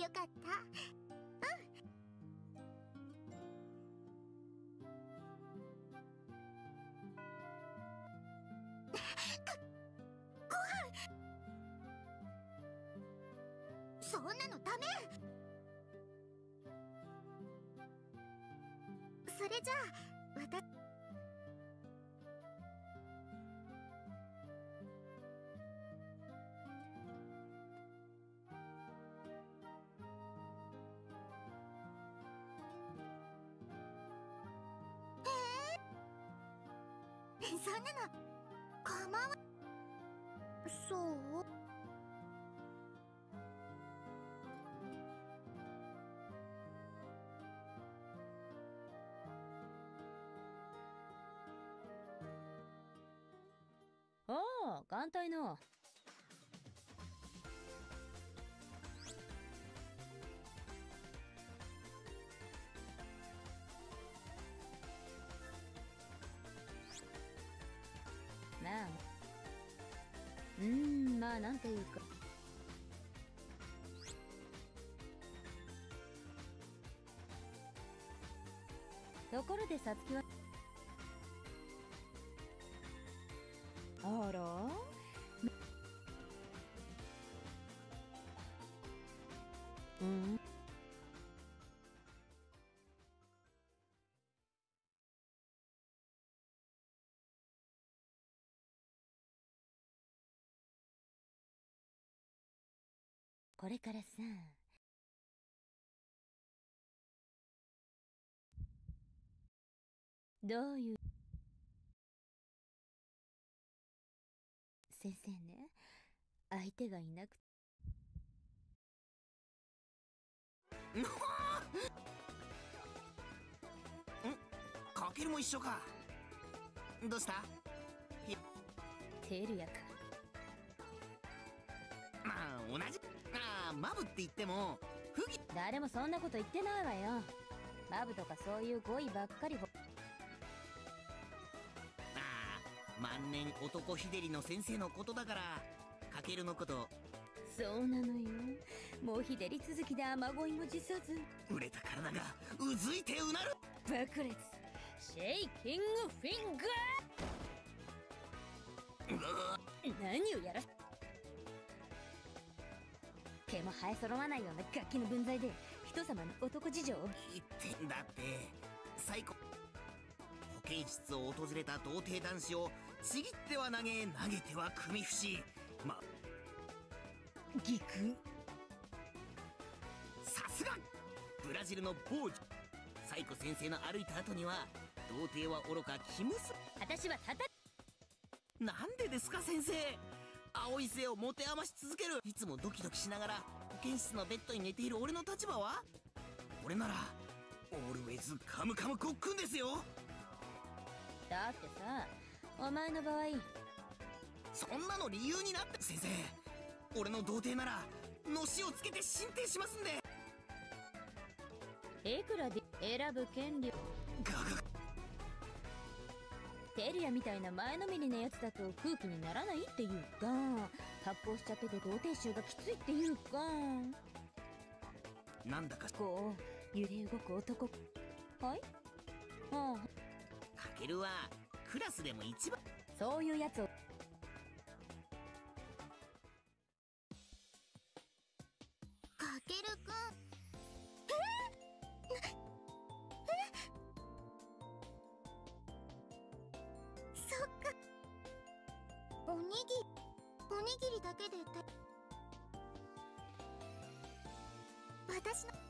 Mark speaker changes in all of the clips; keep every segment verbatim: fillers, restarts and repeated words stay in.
Speaker 1: かった。そんなのダメ。それじゃあわたそんなの構わそう。
Speaker 2: おお、眼帯の。まあ、うーん、まあなんていうか。ところでさつきはあら、うん、これからさ、どういう先生ね、相手がいなくて。
Speaker 3: んかけるも一緒か。どうした？
Speaker 2: テルヤか。
Speaker 3: まあ同じ。ああ、マブって言っても不義。
Speaker 2: 誰もそんなこと言ってないわよ。マブとかそういう語彙ばっかりほ。
Speaker 3: ああ、万年男日照りの先生のことだから、かけるのこと。
Speaker 2: そうなのよ。もう日照り続きで雨乞いも辞さず。
Speaker 3: 売れた体がうずいてうなる。
Speaker 2: 爆裂シェイキングフィンガー。何をやら毛も生え揃わないような楽器の分際で人様の男事情を
Speaker 3: 言ってんだって。最高保健室を訪れた童貞男子をちぎっては投げ投げては組み伏ま
Speaker 2: ギク。
Speaker 3: さすがブラジルの某女。サイコ先生の歩いた後には童貞はおろかキムス。
Speaker 2: 私はたた
Speaker 3: なんでですか先生。青い背を持て余し続ける。いつもドキドキしながら保健室のベッドに寝ている俺の立場は。俺ならオールウェイズカムカムコックンですよ。
Speaker 2: だってさ、お前の場合
Speaker 3: そんなの理由になって先生。俺の童貞ならのしをつけて進呈しますんで。
Speaker 2: いくらで選ぶ権利。
Speaker 3: ガガ
Speaker 2: テリアみたいな前のめりなやつだと空気にならないっていうか、発酵しちゃってて童貞臭がきついっていうか、
Speaker 3: なんだか
Speaker 2: こう揺れ動く男。はい、はあ、
Speaker 3: かけるはクラスでも一番。
Speaker 2: そういうやつを。
Speaker 1: かけるくん。そっか。おにぎりおにぎりだけでた私の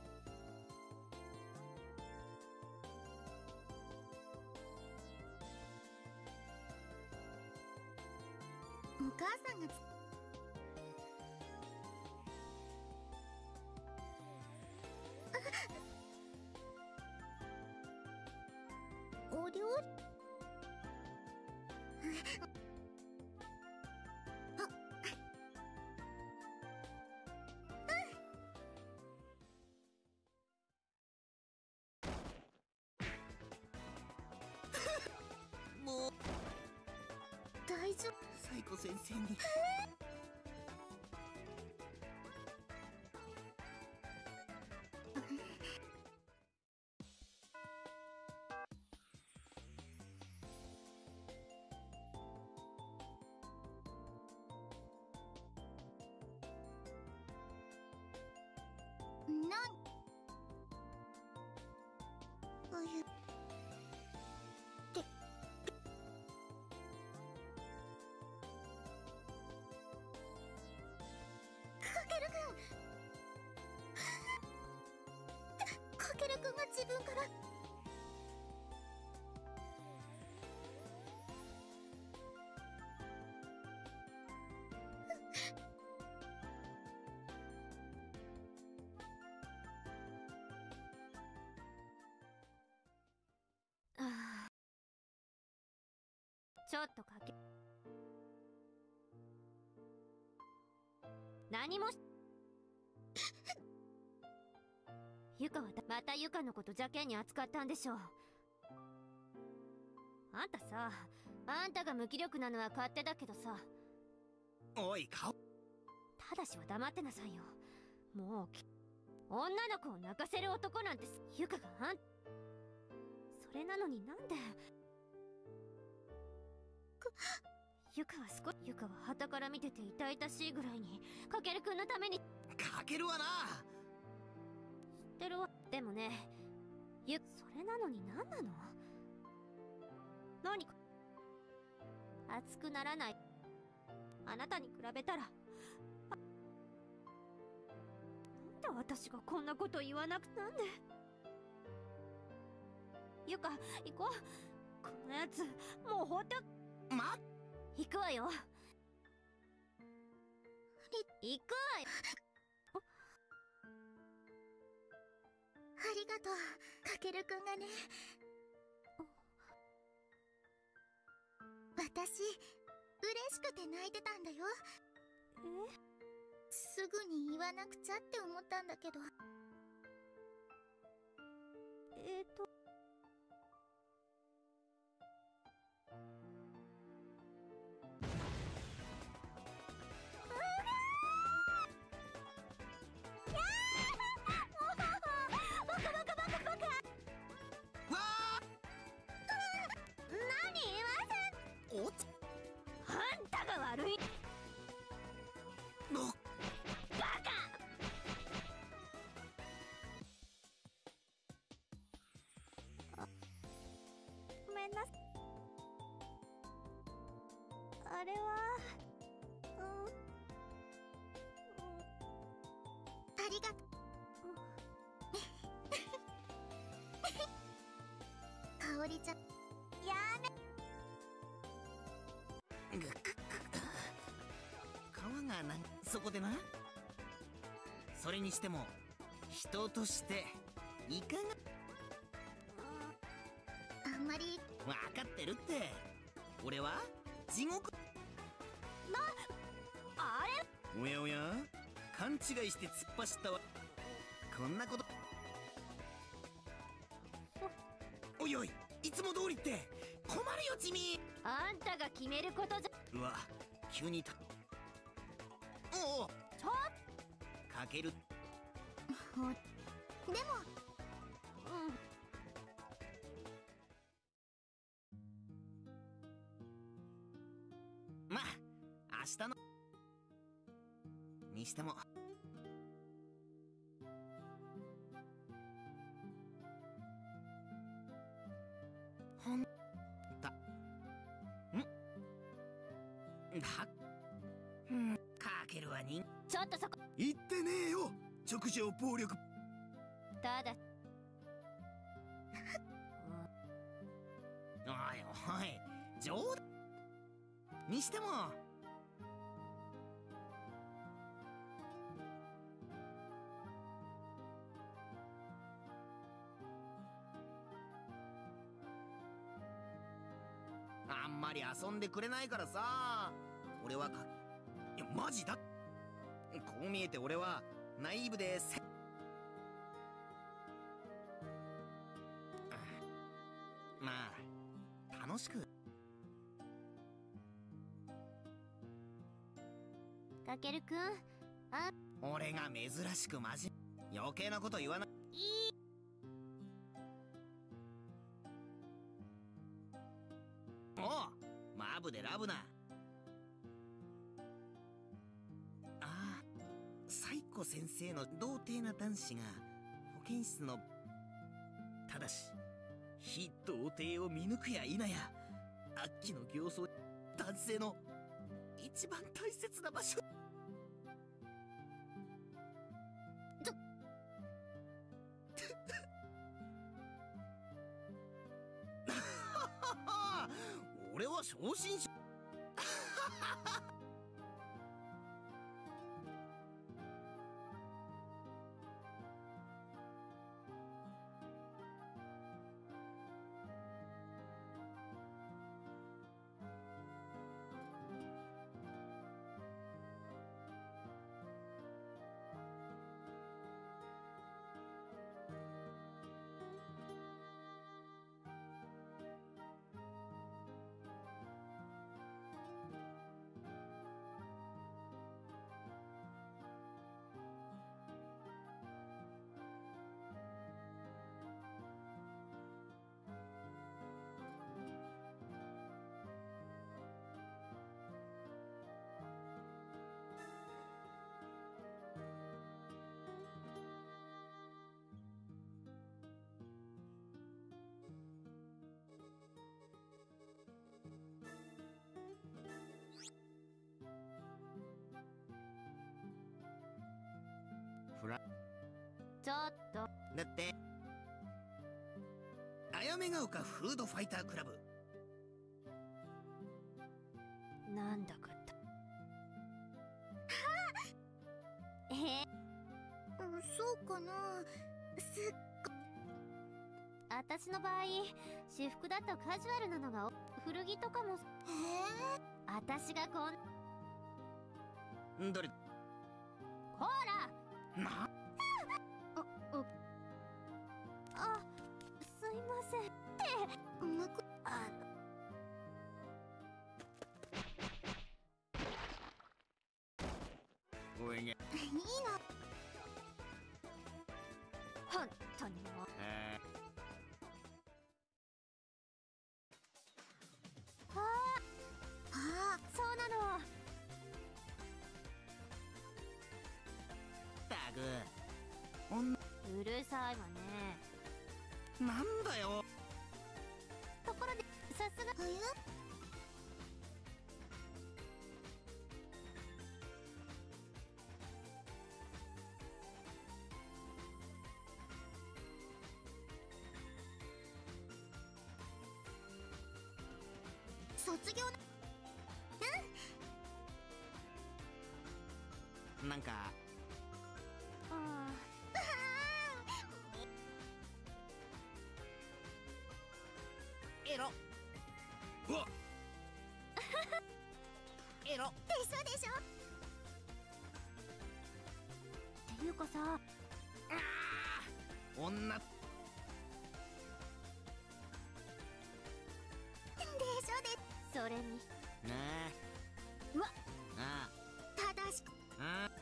Speaker 1: お母さんがつお料理
Speaker 3: もう
Speaker 1: 大丈夫。
Speaker 3: サイコ先生に
Speaker 1: というでかけるくんかけるくんが自分から
Speaker 4: ちょっとかけ何もしゆかはだまたゆかのこと邪険に扱ったんでしょう。あんたさ、あんたが無気力なのは勝手だけどさ。
Speaker 3: おい顔
Speaker 4: ただしは黙ってなさいよ。もう女の子を泣かせる男なんてゆかがあんそれなのになんでゆかは少しゆかは傍から見てて痛々しいぐらいにかけるくんのために
Speaker 3: かけるわな。
Speaker 4: 知ってるわ。でもねゆそれなのに何なの何か熱くならない。あなたに比べたらなんで私がこんなこと言わなくなんでゆか行こう。このやつもう放って
Speaker 3: ま
Speaker 4: 行くわよ。行くわよ。
Speaker 1: ありがとう、かけるくんがね。私、嬉しくて泣いてたんだよ。
Speaker 4: え
Speaker 1: すぐに言わなくちゃって思ったんだけど。
Speaker 4: えーと
Speaker 3: おつ
Speaker 4: あんたが悪い
Speaker 3: の
Speaker 4: バカ。ごめんなさい。あれはうん、うん、
Speaker 1: ありがとう。かおりちゃん、やめ。
Speaker 3: ぐっくっ皮がなんそこでな。それにしても人としていかが。
Speaker 1: あんまり
Speaker 3: 分かってるって。俺は地獄
Speaker 4: あれ
Speaker 3: おやおや勘違いして突っ走ったわ。こんなことおいおいいつも通りって困るよ地味。
Speaker 4: あんたが決めることじゃ。
Speaker 3: うわ急にたおお
Speaker 4: ちょっ
Speaker 3: かける。
Speaker 1: でも
Speaker 4: うん
Speaker 3: まあ明日のにしてもほんたんだうんかけるは人
Speaker 4: ちょっとそこ
Speaker 3: 言ってねえよ直情暴力。
Speaker 4: ただ
Speaker 3: おいおい冗談にしてもあんまり遊んでくれないからさ。俺はかいやマジだ。こう見えて俺はナイーブでせまあ楽しく。
Speaker 4: かけるくんあ
Speaker 3: 俺が珍しくマジ余計なこと言わない。
Speaker 4: いい
Speaker 3: おうマブでラブな。ああサイコ先生の童貞な男子が保健室のただし非童貞を見抜くや否や、アッキの形相、男性の一番大切な場所。
Speaker 1: ちょ
Speaker 3: 俺は昇進者。フラ
Speaker 4: ちょっと
Speaker 3: だってあやめが丘フードファイタークラブ。
Speaker 4: なんだかったえー、
Speaker 1: うんそうかな。すっ
Speaker 4: 私の場合私服だとカジュアルなのがお古着とかも。
Speaker 1: へえ。
Speaker 4: 私がこん
Speaker 3: どれ
Speaker 4: ほら
Speaker 3: な。
Speaker 4: あ、すいませんって
Speaker 1: うまく
Speaker 4: あ
Speaker 3: おいが
Speaker 1: いいの。
Speaker 4: 本当にもう
Speaker 3: え
Speaker 4: ああそうなの。
Speaker 3: ー、タグおん
Speaker 4: うるさいわね。
Speaker 3: なんだよ。
Speaker 4: ところでさすが
Speaker 1: え卒業な。
Speaker 3: なんか
Speaker 4: あ
Speaker 3: エロうわエロ
Speaker 1: でしょでしょ。
Speaker 4: っていうかさ
Speaker 3: 女
Speaker 1: でしょで。
Speaker 4: それに
Speaker 3: な
Speaker 4: うわ
Speaker 3: あ
Speaker 1: 正しく。
Speaker 3: ああ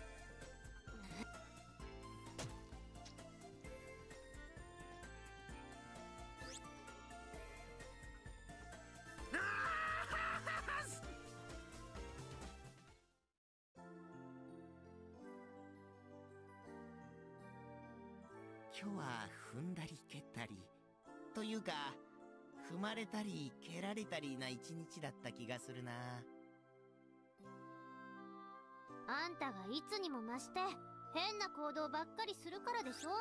Speaker 3: 今日は踏んだり蹴ったりというか踏まれたり蹴られたりな一日だった気がするな。
Speaker 4: あんたがいつにも増して変な行動ばっかりするからでしょ。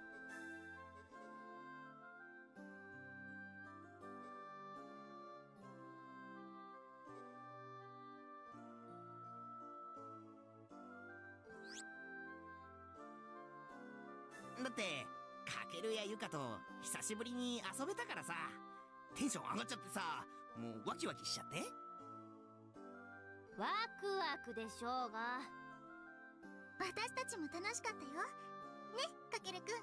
Speaker 3: だってかけるやゆかと久しぶりに遊べたからさ、テンション上がっちゃってさ、もうワキワキしちゃって。
Speaker 4: ワクワクでしょうが。
Speaker 1: 私たちも楽しかったよね、かけるくん。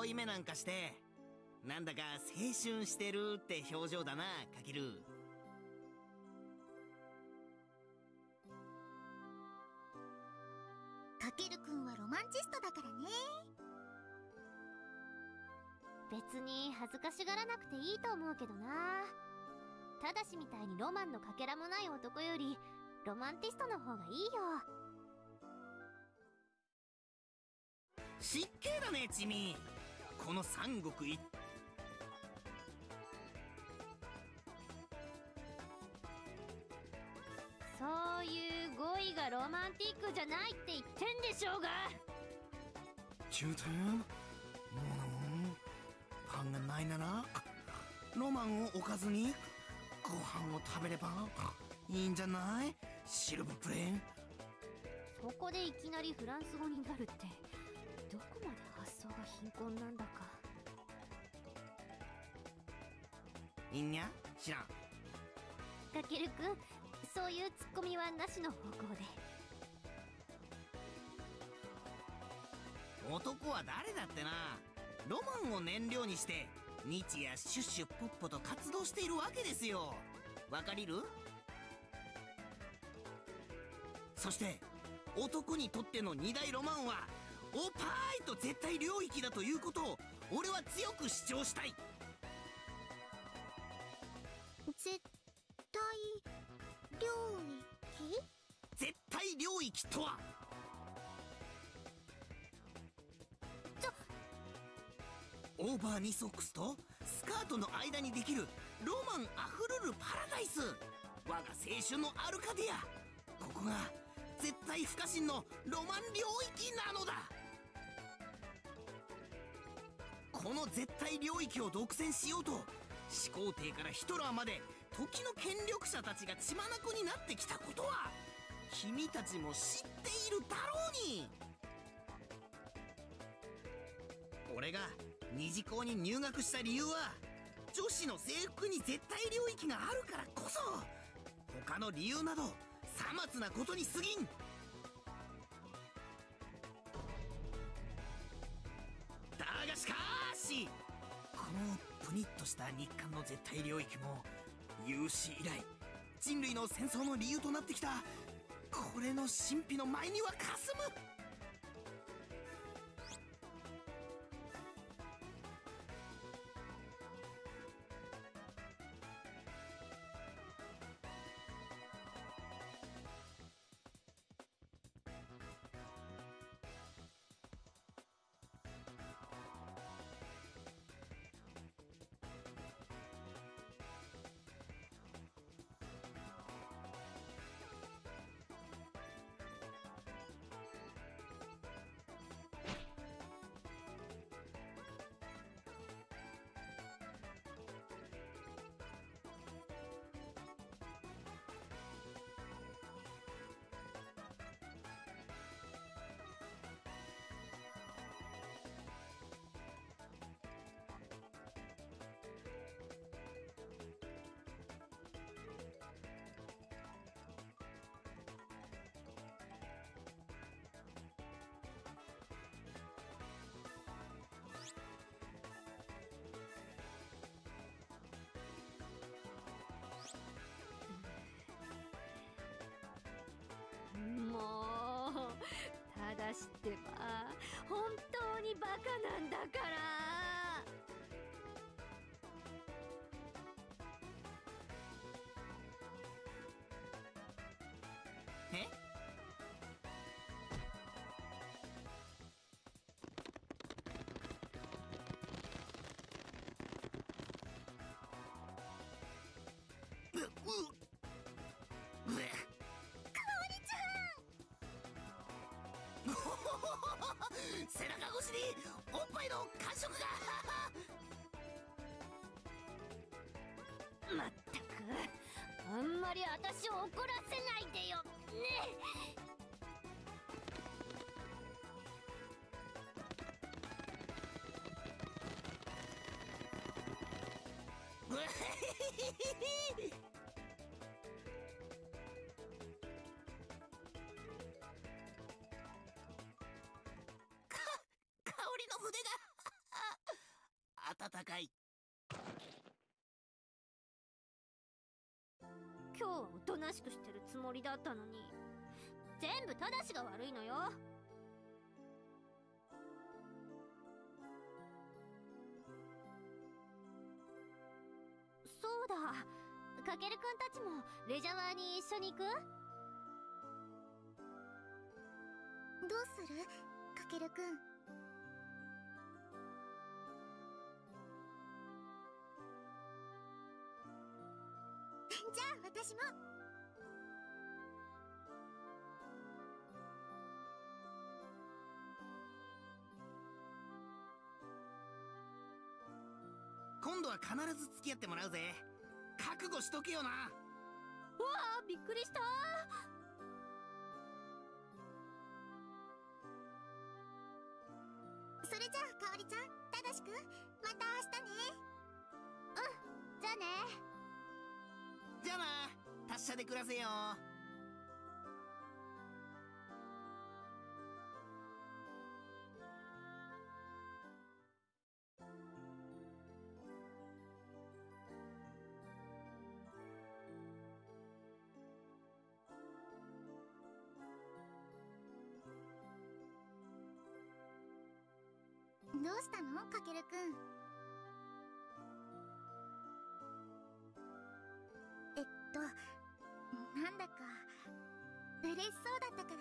Speaker 3: い目なんかして、なんだか青春してるって表情だな、かける。
Speaker 1: かけるくんはロマンチストだからね。
Speaker 4: 別に恥ずかしがらなくていいと思うけどな。ただしみたいにロマンのかけらもない男よりロマンティストの方がいいよ。
Speaker 3: 失敬だね、チミ。この三国一
Speaker 4: そういう語彙がロマンティックじゃないって言ってんでしょうが。
Speaker 3: 中点もうなもんパンがないならロマンを置かずにご飯を食べればいいんじゃない？シルブプレーン。
Speaker 4: そこでいきなりフランス語になるってどこまで発想が貧困なんだか。
Speaker 3: いいんや知らん。
Speaker 4: かけるくん、そういうツッコミはなしの方向で。
Speaker 3: 男は誰だってな、ロマンを燃料にして日夜シュッシュポッポと活動しているわけですよ。わかりる？そして男にとっての二大ロマンはおぱーいと絶対領域だということを俺は強く主張したい。
Speaker 1: 絶対領域？
Speaker 3: 絶対領域とはオーバーニソックスとスカートの間にできるロマンあふるるパラダイス、我が青春のアルカディア。ここが絶対不可侵のロマン領域なのだ。この絶対領域を独占しようと始皇帝からヒトラーまで時の権力者たちが血眼になってきたことは君たちも知っているだろうに。俺が二次校に入学した理由は女子の制服に絶対領域があるからこそ。他の理由などさまつなことに過ぎん。だがしかしこのプニッとした日韓の絶対領域も有史以来人類の戦争の理由となってきたこれの神秘の前にはかすむ。
Speaker 4: もうただしてば本当にバカなんだから。
Speaker 3: えうううえ背中越しにおっぱいの感触が
Speaker 4: まったくあんまり私を怒らせないでよね。
Speaker 3: うへへへへ香りの筆が
Speaker 4: 今日はおとなしくしてるつもりだったのに、全部ただしが悪いのよ。そうだ、かけるくんたちもレジャワーに一緒に行く？
Speaker 1: どうするかけるくん。じゃあ私も。
Speaker 3: 今度は必ず付き合ってもらうぜ。覚悟しとけよな。
Speaker 4: わあ、びっくりした。
Speaker 1: それじゃあかおりちゃん、ただしくん、また明日ね。
Speaker 4: うん、じゃあね。
Speaker 3: じゃあな、達者で暮らせよ。
Speaker 1: どうしたのかけるくん。えっとなんだか嬉しそうだったから。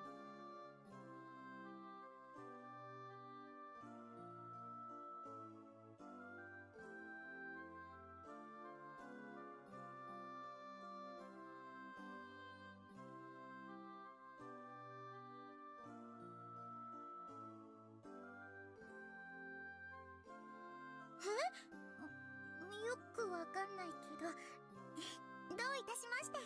Speaker 1: え？よくわかんないけど、どういたしまして。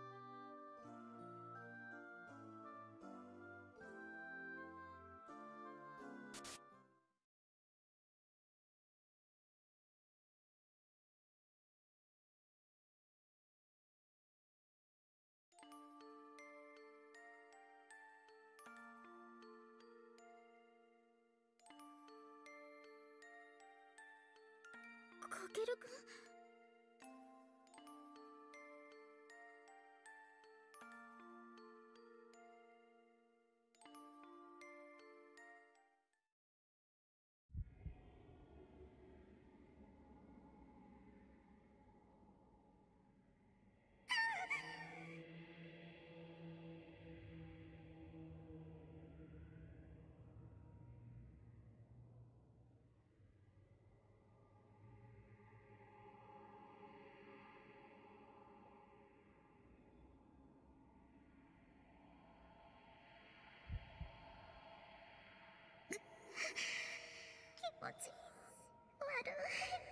Speaker 1: かけるくん？気持ち悪い。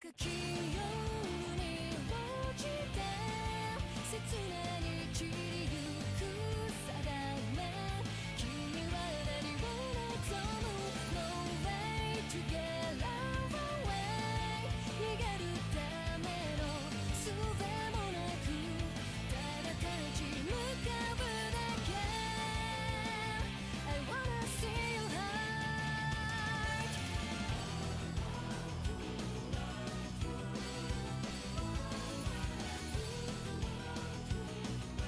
Speaker 5: 赤き夜に落ちて切なに散りゆく定め君は何を望む No way to get away 逃げるための術もなくただ立ち向かうだけ I wanna see you hide 「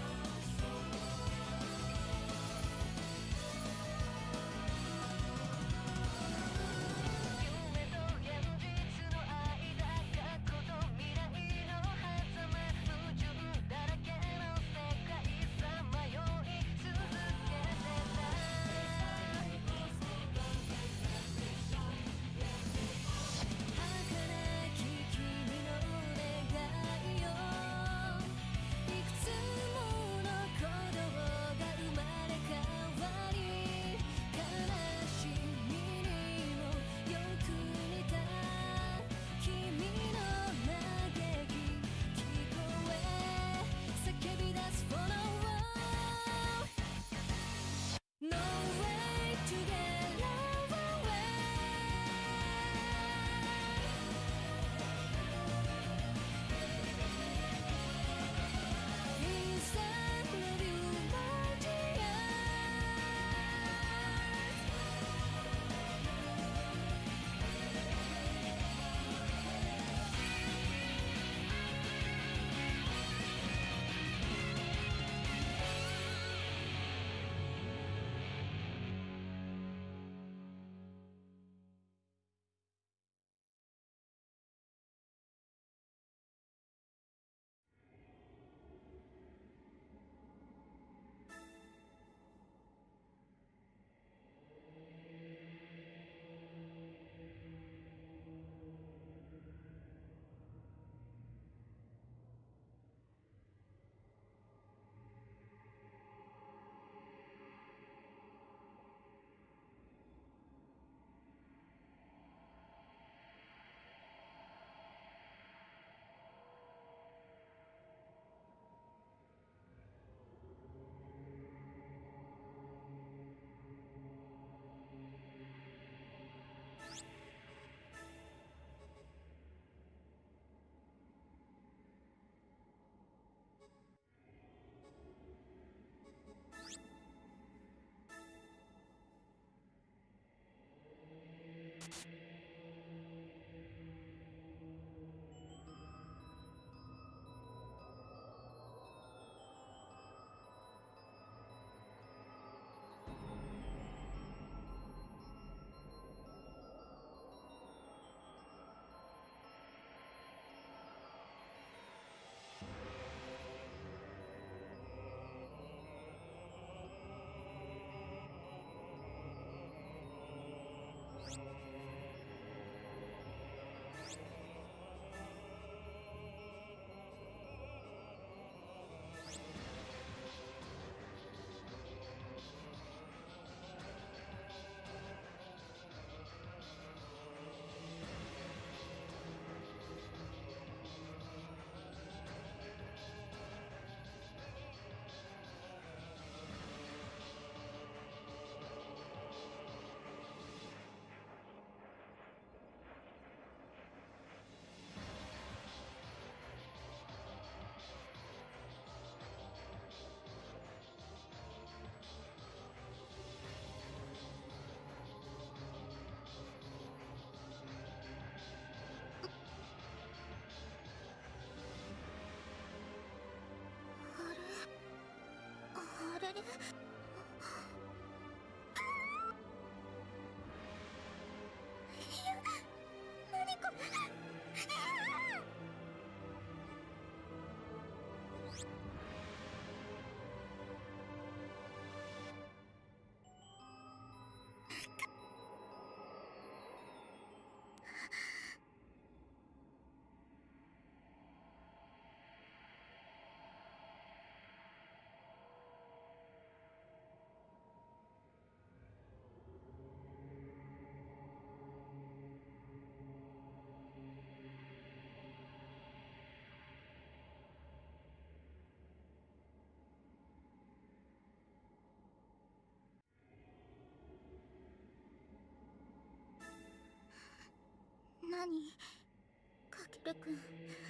Speaker 1: 何かけるくん。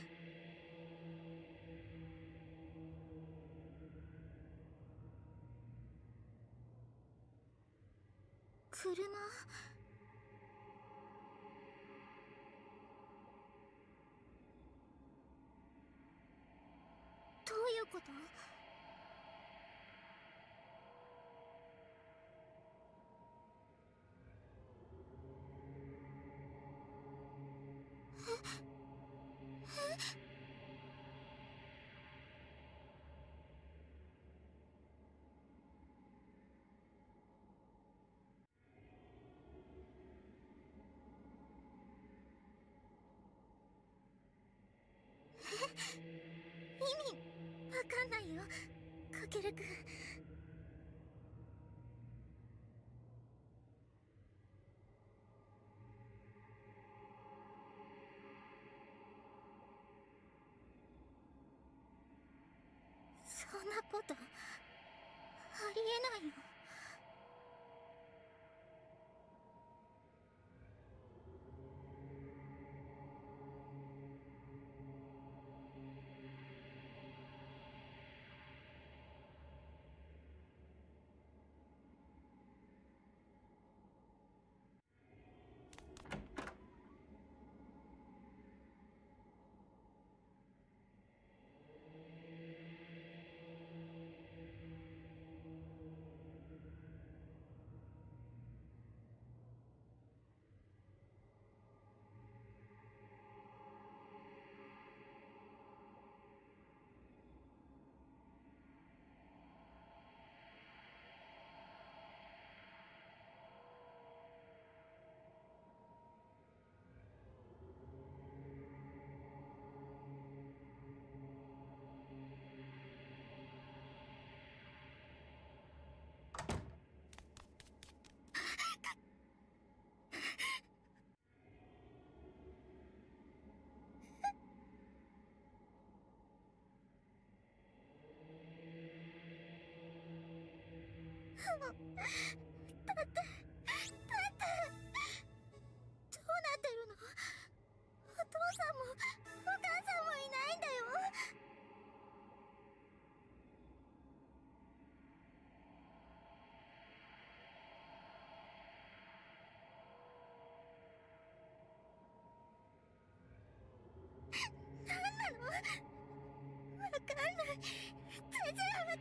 Speaker 1: 車。どういうこと？意味わかんないよ、かけるくん。そんなことありえないよ。だってだってどうなってるの？お父さんもお母さんもいないんだよ。何なの？わかんない、全然わかんない。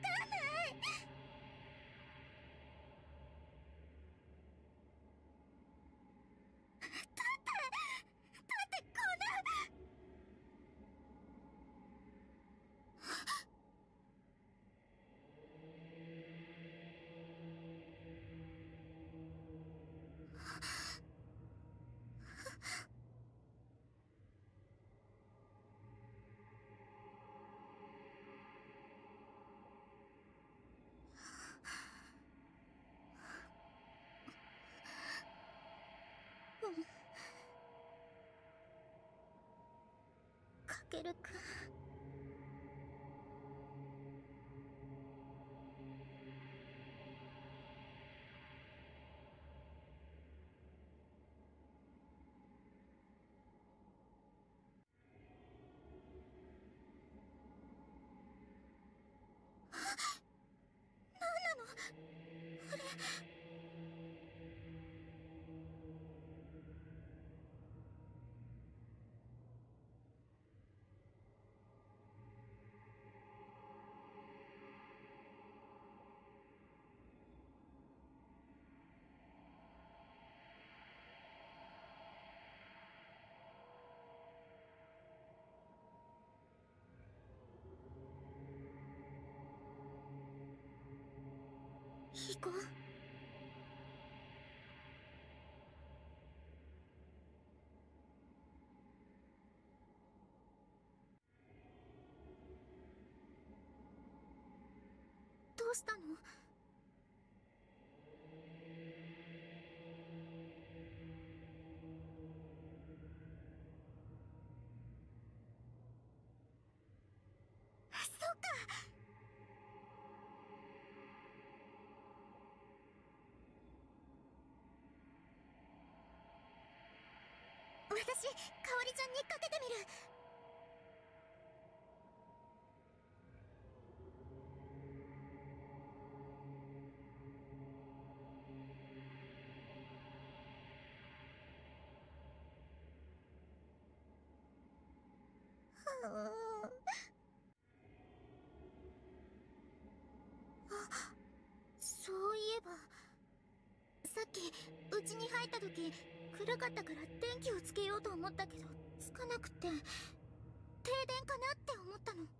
Speaker 1: かけるくん。何なのあれ？行こう。どうしたの？そっか。 私、かおりちゃんにかけてみる。あ、そういえばさっきうちに入った時暗かったから電気をつけようと思ったけどつかなくて、停電かなって思ったの。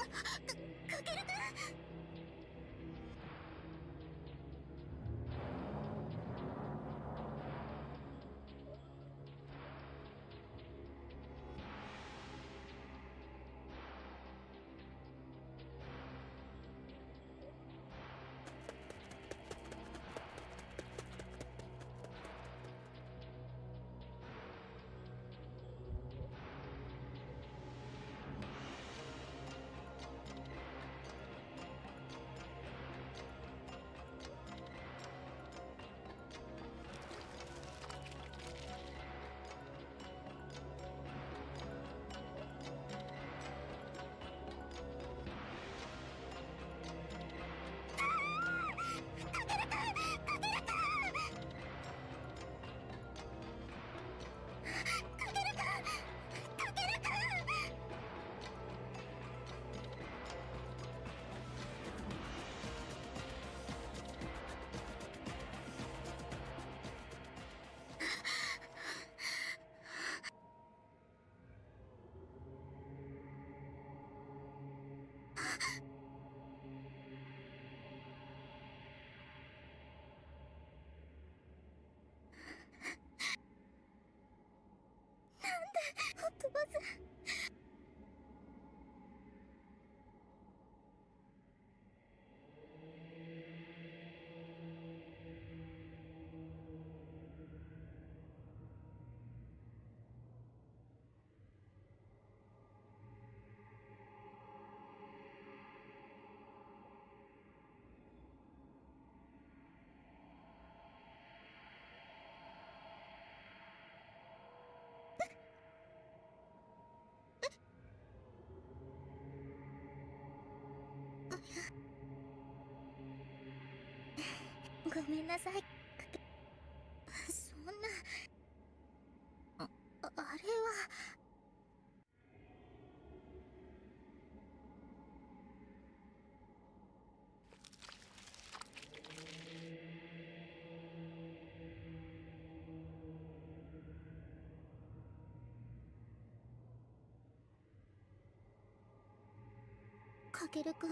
Speaker 1: かけるくん。飛ばず。ごめんなさい。そんな、あ、ああれは。かけるくん。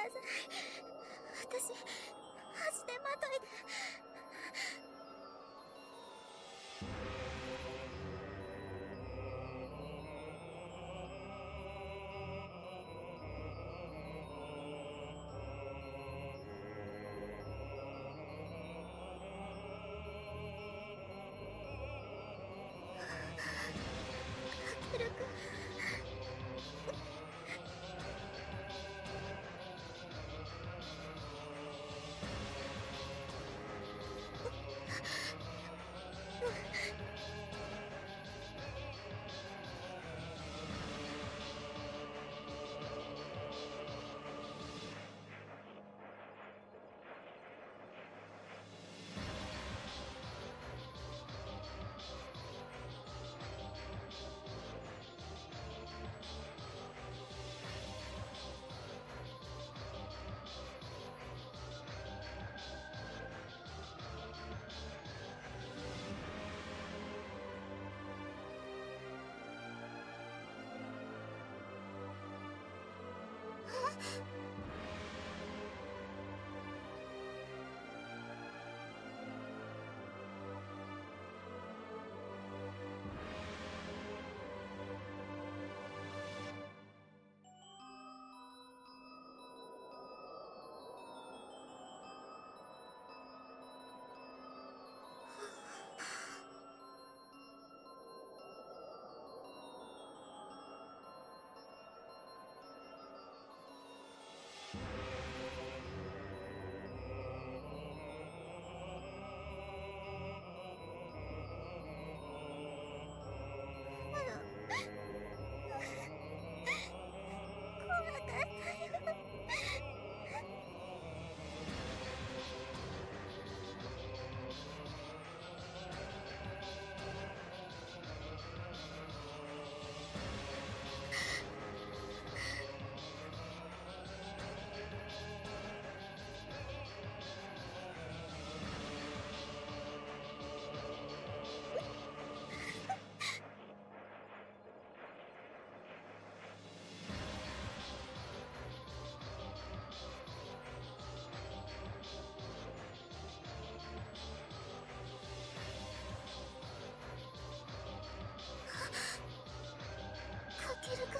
Speaker 1: さい。私マジでまといで。かけるくん。かけるくん。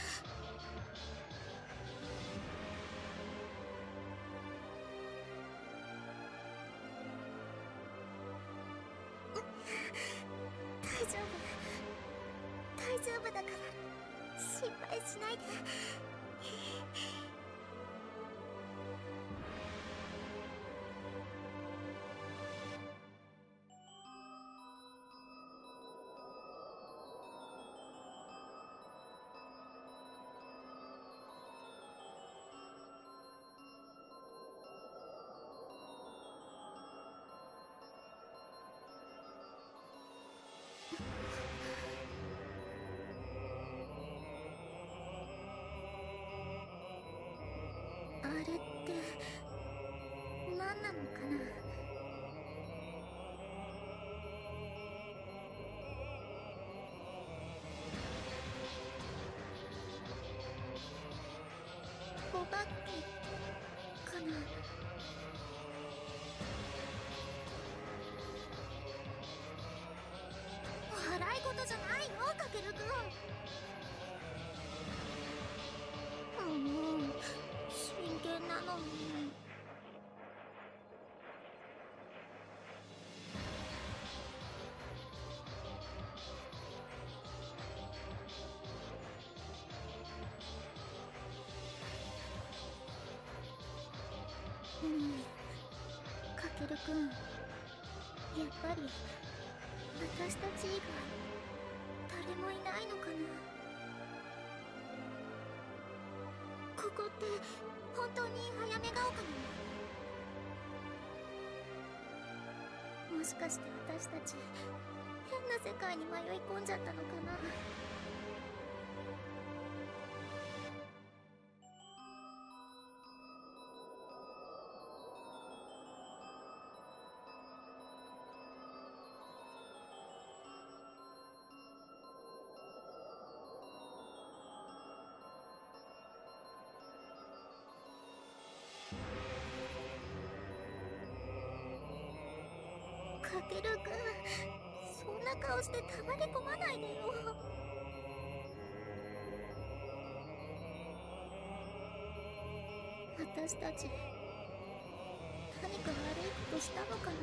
Speaker 1: 大丈夫大丈夫だから心配しないで。あれって何なのかな。お化けかな。笑い事じゃないよ、かけるくん。うん、真剣なのに。ねえ、かけるくん、やっぱり私たち以外誰もいないのかな。ここって本当にあやめが丘なの？もしかして私たち変な世界に迷い込んじゃったのかな。 タケルくん、そんな顔してたまり込まないでよ。私たち何か悪いことしたのかな。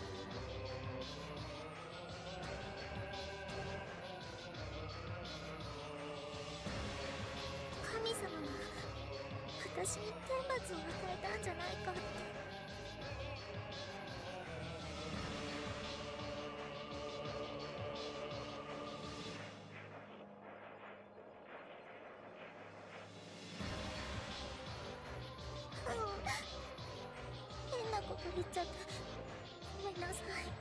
Speaker 1: 神様が私に天罰を与えたんじゃないかって。変なこと言っちゃってごめんなさい。